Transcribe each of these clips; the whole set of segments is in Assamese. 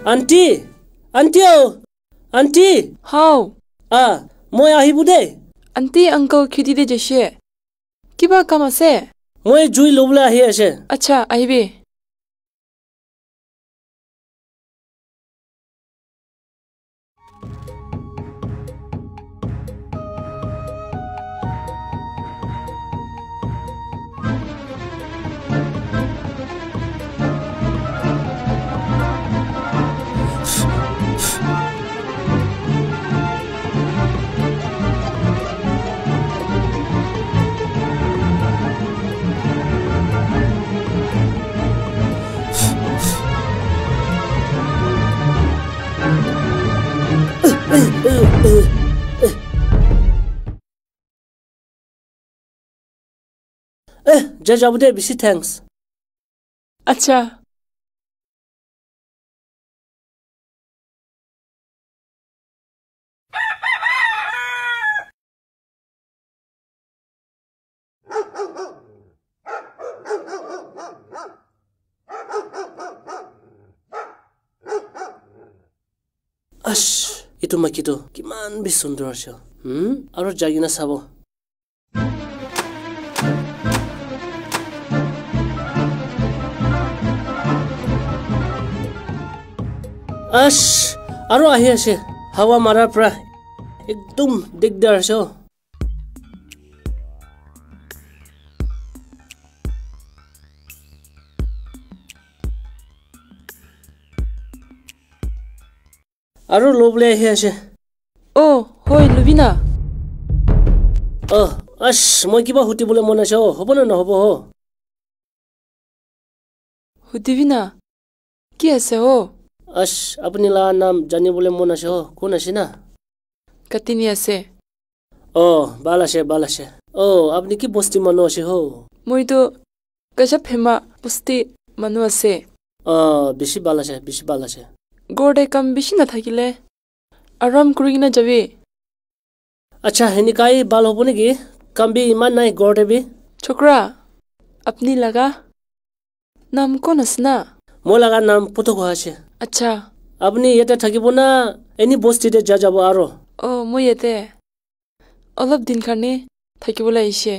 Auntie! Auntie! Auntie! How? Moi ahibu de. Auntie uncle khidi de jeshe. Kiba kam ase? Moi jui lobla ahi ase. Acha ahibi. Jajabude bisi thanks. Acha. Itu makito kiman bi sundor ase. Aro jagina sabo. Aro ahi ase. Hawa marar pra ekdum digdar ase. Aro loble ahi ase. Oh, hoi Lubina. Moi kiba huti bole mon ase. Hobo na nohobo ho. Hudivina. Ki ase ho? Apni la naam jani bole mon ase ho. Kon ase na? Katini ase. Balase. Apni ki bosti mano ase ho? Moi to kasha phema bosti manu ase. Bisi balase. Gorde kam bishi na thakile. Aram kurigina jabi. Acha henikai bal hobo niki? Kambi iman nai gorde bi? Chokra. Apni laga. Nam kon asna? Mo laga naam puto ko ase. Acha. Apni yete thakibo na any bosti de jajabo aro. Moi yete. Olap din karne thakibola ishe.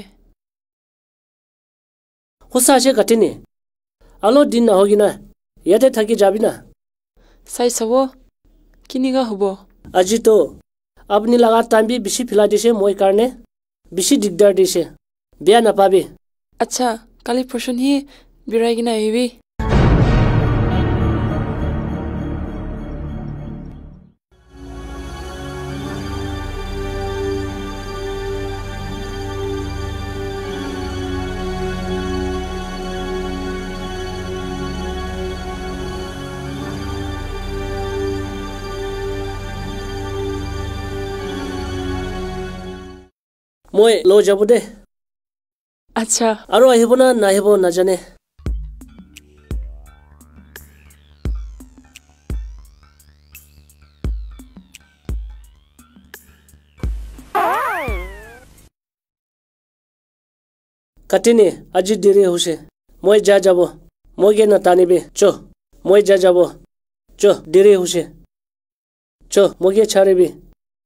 Hosa ase katini. Alo din na hogi na. Yete thaki jabi na. Sai sabo kiniga hobo. Aji to apni laga time bi bisi phila dise moi karne bisi digdar dise. Bia na pabi. Acha kali portion hi biraigina hibi. Moi lo jabu de. Acha. Aro ahibo na nahibo na jane. Katini aji dire huse. Moi ja jabo. Moi ge na tani be. Cho. Moi ja jabo. Cho dire huse. Cho moi ge chare be.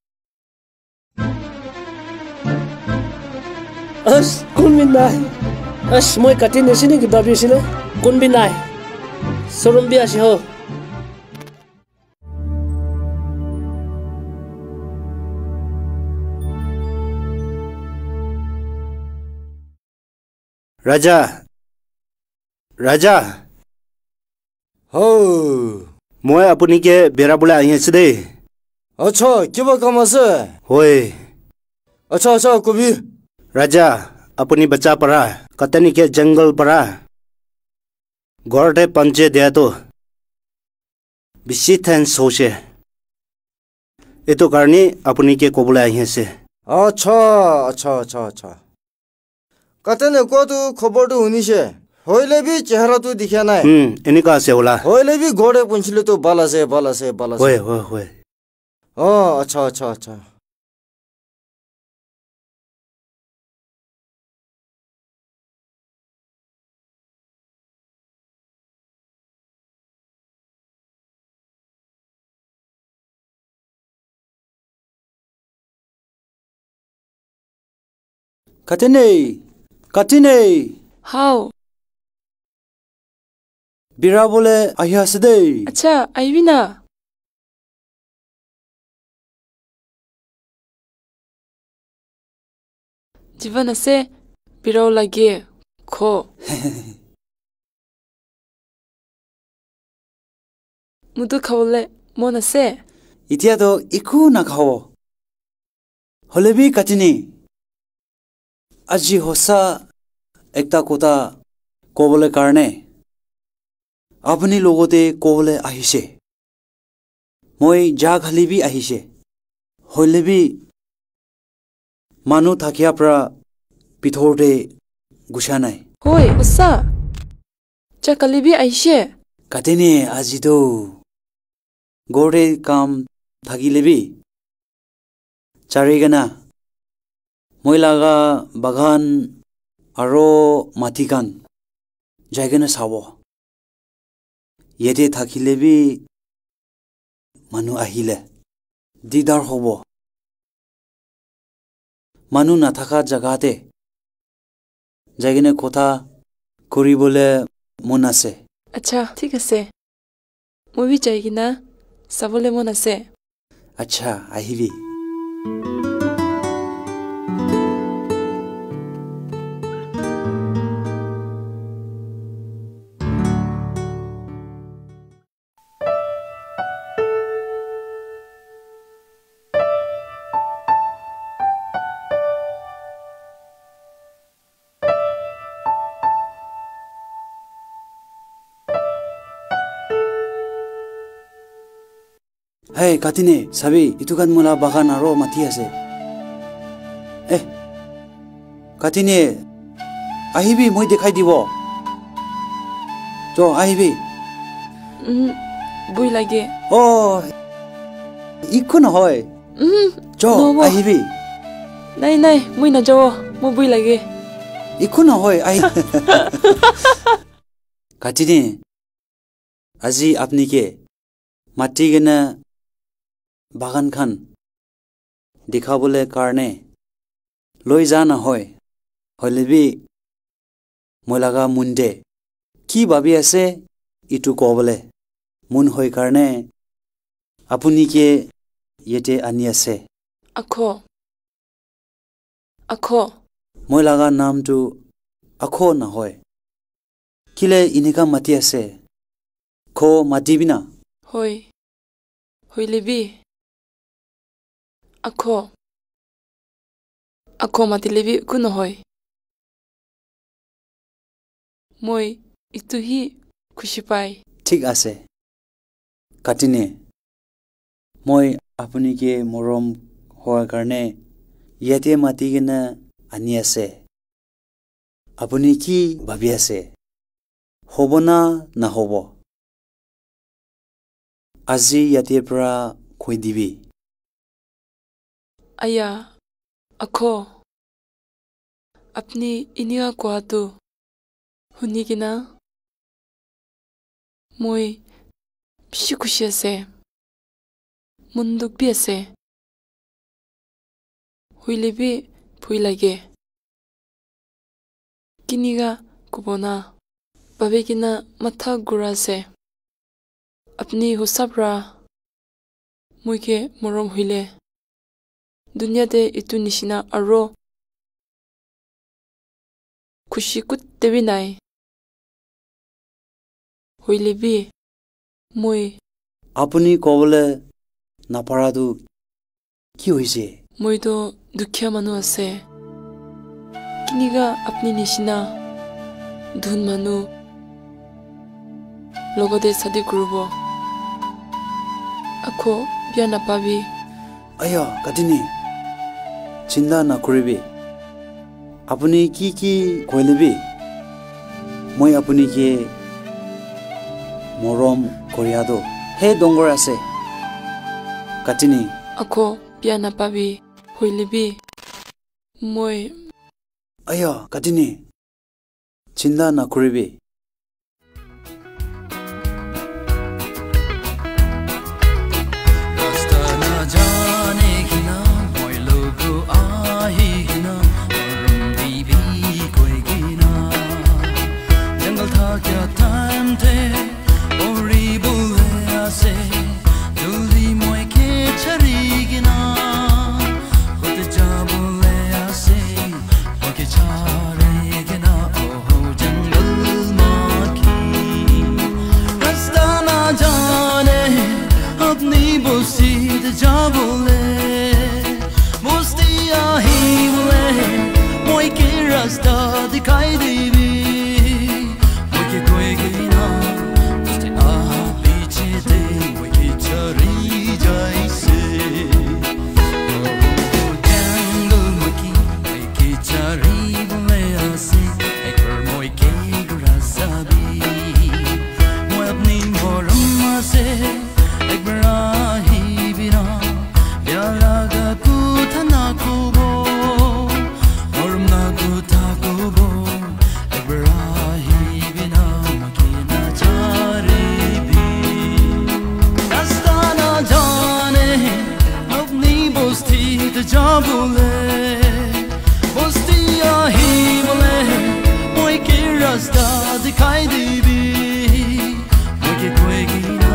Kun bin nai. Moi katini sini ki babi sini. Kun bin nai. Sorum bi asi ho. Raja. Moi apuni ke bera bole ahi ase de. Acha kiba kam ase? Hoi. Acha kubi. Raja apuni bacha para katani ke jungle para. Gorde panche dia to. Bisi than sose. Eto karni apuni ke kobole ahi ase. Acha. Katane ko tu khobor tu hunise. Hoile bi chehra tu dikhya nai. Enika ase hola. Hoile bi gode punchile tu balase. Hoi. Acha. Katine. How? Bira bole ahi ase dei. Acha, aivina. Jivan ase birao lage kho. Mudu khawle mon ase. Itia to iku na khawo. Holebi Katine. Aji hosa ekta kota kobole karne. Apni logote kobole ahise. Moi jag halibi ahise. Holebi manu thakia pra pithorde gushanai. Hoi, hosa. Chakalibi aishe. Katine ajido. Gorde kam thagilebi. Charigana. Moi laga bagan aro matikan. Jaigana sawo. Yete thakilebi manu ahile. Didar hobo. Manu nathaka jagate. Jaigane kotha kuribole mon ase. Acha, thik ase. Moi bi jaigina sabole mon ase. Acha, ahibi. Hey Katine, sabi itu kan mula bagan aro mati ase. Katine, ahibi moi dekhai dibo. Jo ahibi. Bui lage. Oh, iku na hoy. Jo no, ahibi. Nai, moi na jawo. Mo bui lage. Iku na hoy ai. Katine, aji apni ke mati gena bagan khan dekhabole karne loi jana hoy holebi molaga munde ki babi ase itu kobole mun hoy karne apuni ke yete ani ase Akho molaga naam tu akho na hoy kile inika mati ase kho mati bina hoi lebi akho mati lebi kuno hoi moi itu hi khushi pai ঠিক আছে Katine মই আপুনি কে মৰম হোৱাৰ কাৰণে ইয়াতে মাতি কিনে আনি আছে আপুনি কি ভাবি আছে হ'ব না নহ'ব আজি ইয়াতে পৰা কৈ দিবি aya akho apni inia ko tu hunigina moi bishi khushi ase munduk bi ase huilebi phui lage kiniga kubona babegina matha gura se apni husabra muike morom huile dunya de itu nishina aro khushi kut tebi nai huilebi moi আপুনি কবলে নাপাৰাটো কি হৈছে moi to dukhya manu ase kiniga apni nishina dhun manu logode sadi kurubo akho bia na pabi Aya Katine চিন্তা নকৰিবি আপুনি কি কৈলেবি মই আপুনি কে মৰম কৰিয়াদো হে ডংগৰ আছে Katine akho bia na pabi hoilebi moi আয়া Katine চিন্তা নকৰিবি jabule mustiya hi bole moi ke rasta dikhai debi moi ke koegi na musti a piche de moi ke chari jaise jungle maki moi ke chari bole ase ek bar moi ke rasta bi moi apni moram se ek bar Laga kutana kubo, orumna kutakubo, ebrahi bina makina charibi. Rastana jane, apni bosti te jabule, bosti ahi bole, moi ke rasta dikhai debi, moi ke koegi na.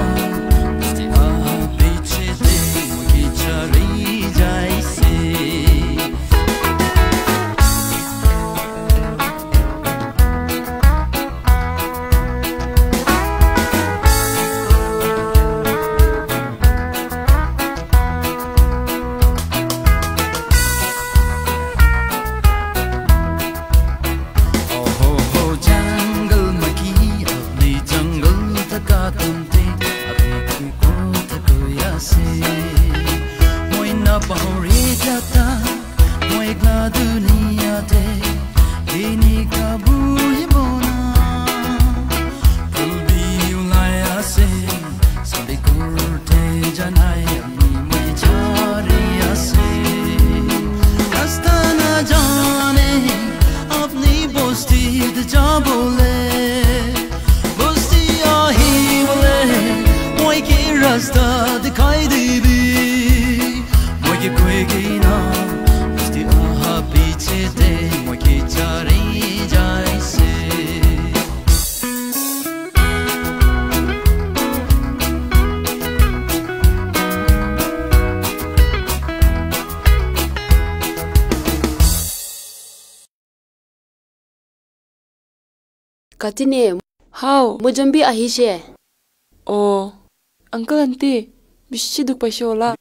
Katine, How? mujambi ahishe. Oh, uncle auntie, bishi duk paishola.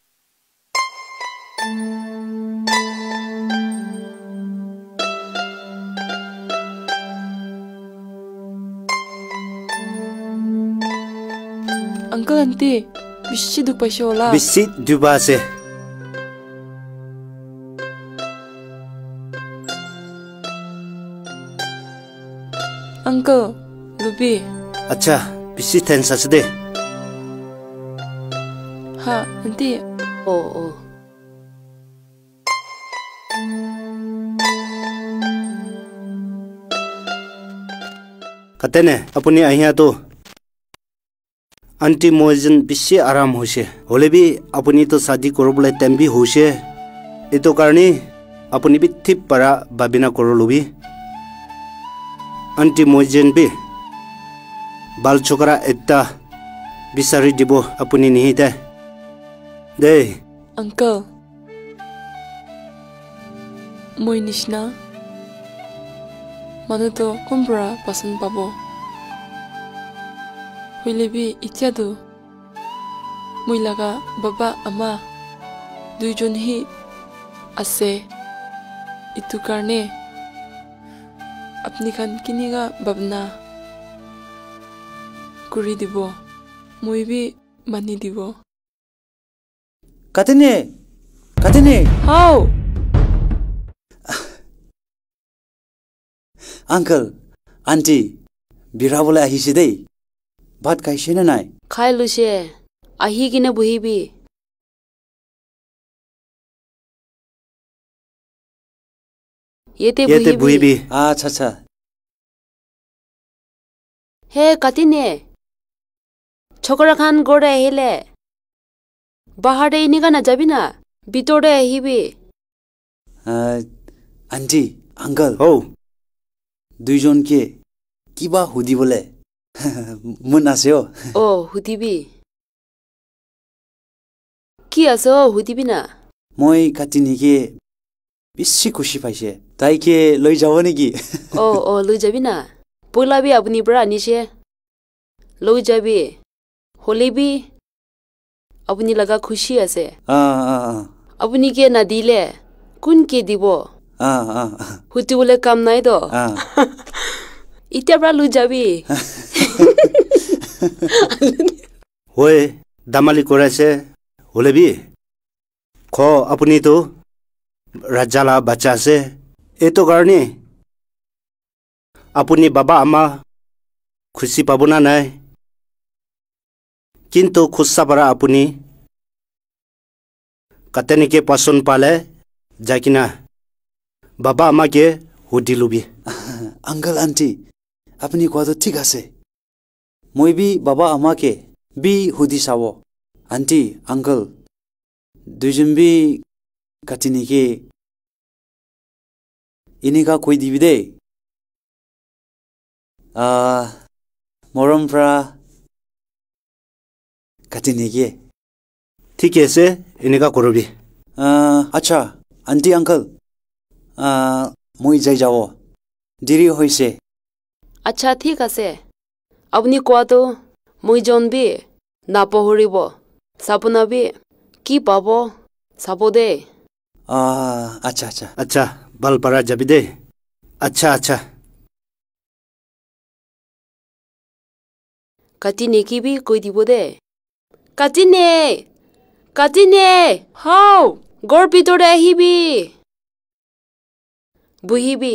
Uncle auntie, bishi duk paishola. Bisit dubase. Uncle, Ruby. Acha, bisit ten sasde. Ha, auntie. Oh. Katene, apuni ahiya to. Auntie Moizen bishi aram hoshe. Holebi apuni to sadi korobule tembi hoshe. Ito karni apuni bi tip para babina korolubi. Auntie Moizen bi bal chokara etta bisari dibo apuni nihite. Dey. Uncle. Moi nishna. Manuto kumbra pasan pabo. Huilebi ityadu. Moi laga baba ama. Duijon hi ase. Itu karne. Apni khan kiniga babna. Kuri dibo. Moi bi mani dibo. Katene. How? Uncle, auntie, birabole ahise dei. Bhat kaise na nai? Khai lushe. Ahi kine buhibi. Yete buhibi. Acha. He Katine. Chokra khan gode hele. Bahare iniga na jabina. Bitore ahibi. Auntie, uncle. Oh. Duijon ke kiba hudi bole. Mun aseo. Oh, hudibi. Ki aso hudibi na? Moi Katini ke bishi khushi paise. Tai ke loi jabo neki? Oh, loi jabi na. Poila bi apuni bra anishe. Loi jabi. Holi bi আপুনি লগা খুশি আছে Ah. আপুনি কে না দিলে কোন কে দিব Ah. হুতিবলে কাম নাই তো Ah. ইতিয়া পৰা লৈ যাবি হয় দামালি কৰাইছে হলেবি খ আপুনি তো ৰাজালা বাচ্চা আছে এইটো কাৰণে আপুনি বাবা আমা খুশি পাব না নাই কিন্তু খুশা পাৰা আপুনি কাতেনিকে পছন্দ পালে যাই কিনা বাবা আমাকে সুধি লবি Uncle auntie, apni koado thik ase. Moi bi baba amake bi hudi sawo. Auntie, uncle, duijun bi katini ke inika koi dibi de. Morom pra katini ke. ঠিক আছে এনেকা কৰবি Acha, auntie uncle. Moi jai jawo. Diri hoise. আচ্ছা ঠিক আছে আপুনি কোৱাটো মই জনবি নাপহৰিব চাপনাবি কি পাব চাব দে Acha. আচ্ছা ভাল পাৰা যাবি দে আচ্ছা কাটি নেকিবি কৈ দিব দে কাটিনে হাও গড় ভিতৰে আহিবি বহিবি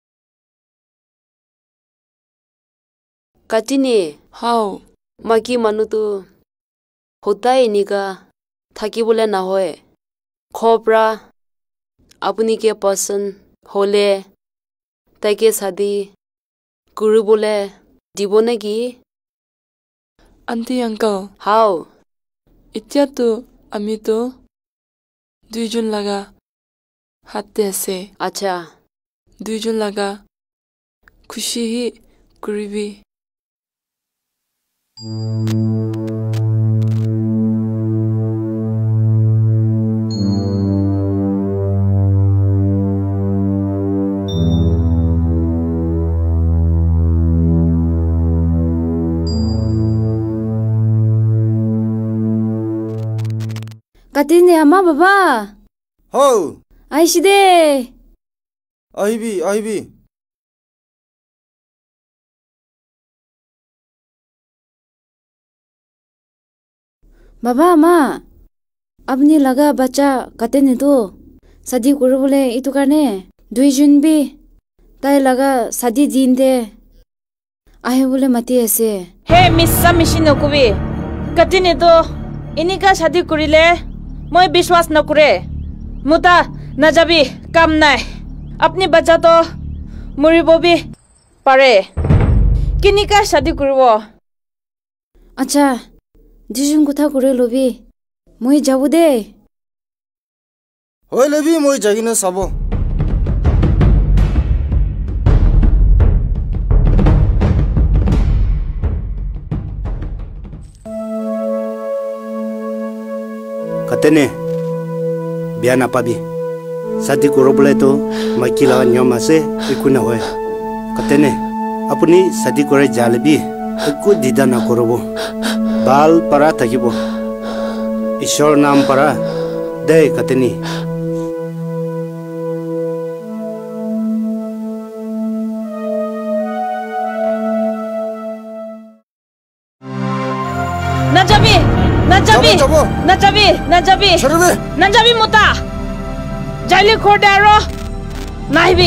কাটিনে হাও মাকি মানুহটো সদায় এনেকা থাকিবলৈ নহয় খপৰা আপুনি কে পছন্দ হলে তাকে শাদি কৰিবলৈ দিব নেকি auntie uncle হাও এতিয়াতো আমিতো দুইজন লাগা হাতে আছে আচ্ছা দুইজন লাগা খুশি কৰিবি কাটিনে আমা বাবা হৌ আইছি দে আহিবি বাবা আমা আপনি লাগা বাচ্চা কাটেনে তো শাদি করবলে ইটো কারণে দুইজন বি তাই লাগা শাদি দিন দে আহে বলে মাতি আছে হে মিছা মিছি নকবি কাটিনে তো এনেকা শাদি কৰিলে মই বিশ্বাস নকৰে মুতা নাযাবি কাম নাই আপনি বাচ্চা তো মৰিব বি পাৰে কেনেকা শাদি কৰিব আচ্ছা দুইজন কথা করে লবি মই যাব দে হইলেবি মই যাগিনে চাব কাতেনে বিয়া নাপাবি শাদি কৰবলে তো মাইকী লগা নিয়ম আছে একো নহয় কাতেনে আপুনি শাদি কৰে যালেবি একো দিদা নকৰব ভাল পাৰা থাকিব ঈশ্বৰ নাম পাৰা দে কাতেনি নাযাবি মুতা যাইলে খৰদে আৰু নাহিবি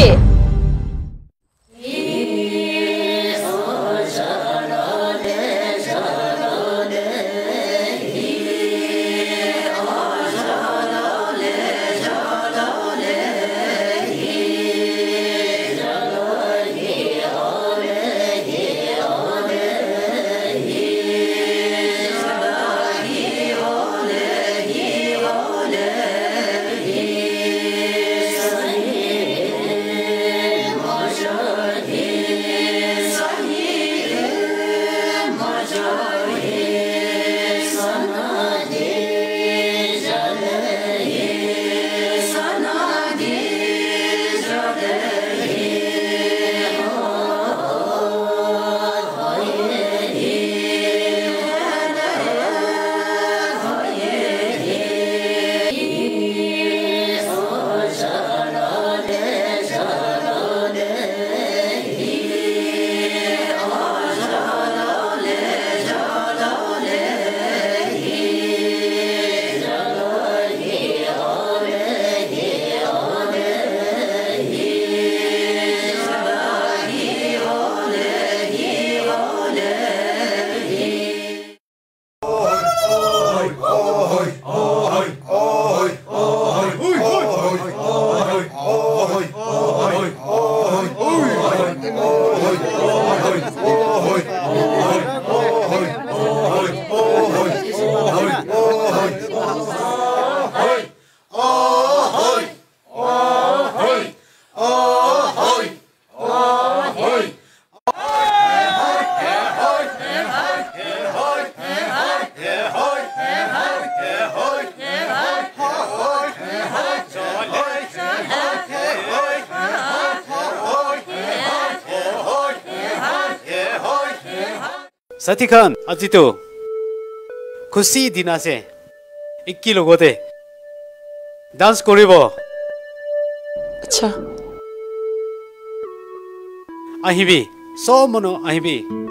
साथी खान আজি तो खुशी दिन আছে একি লগতে ডান্স কৰিব আচ্ছা আহিবি সব মনো আহিবি